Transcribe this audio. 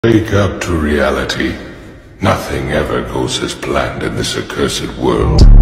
Wake up to reality. Nothing ever goes as planned in this accursed world.